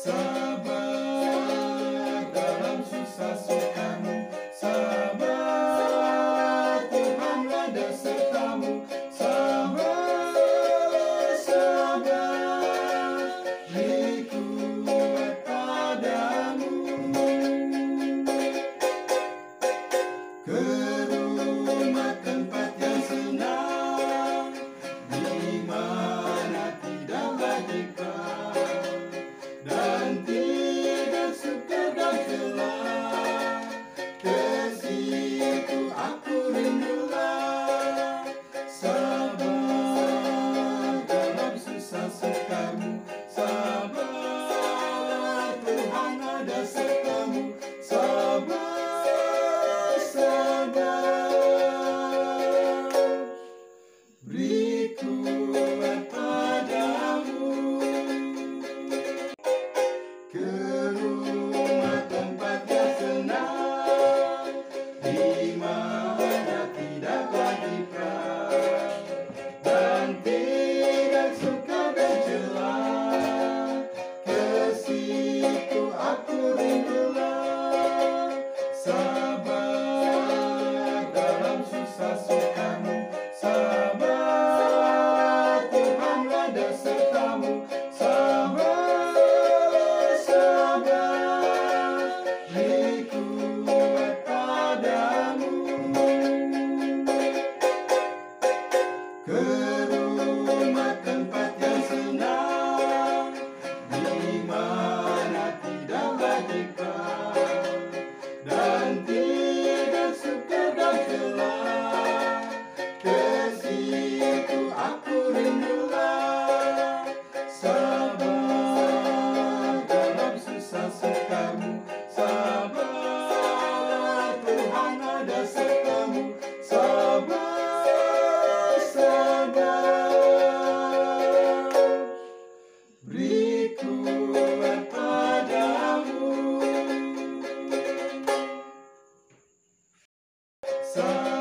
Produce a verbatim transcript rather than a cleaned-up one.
sabar dalam susah sukamu, sabar Tuhan ada sertamu, sabar, sabar, beri kuat padamu. Ke rumah tempat yang senang, di mana tidak lagi perang dan tidak suka dan celah. Ke situ aku rindulah, sabar dalam susah sukamu, sabar Tuhan ada sertamu, sabar, sabar, beri kuat padamu. Ke rumah tempat yang senang, di mana tidak lagi perang dan tidak suka dan celah. Ke situ aku rindulah, sabar dalam susah sukamu, sabar Tuhan ada sertamu, sabar, sabar, beri kuat padamu. Ke rumah tempat yang senang, di mana tidak lagi perang dan tidak suka dan celah. Ke situ aku rindulah, sabar dalam susah sukamu, sabar Tuhan ada sertamu, sabar, sabar, beri kuat padamu. Sabar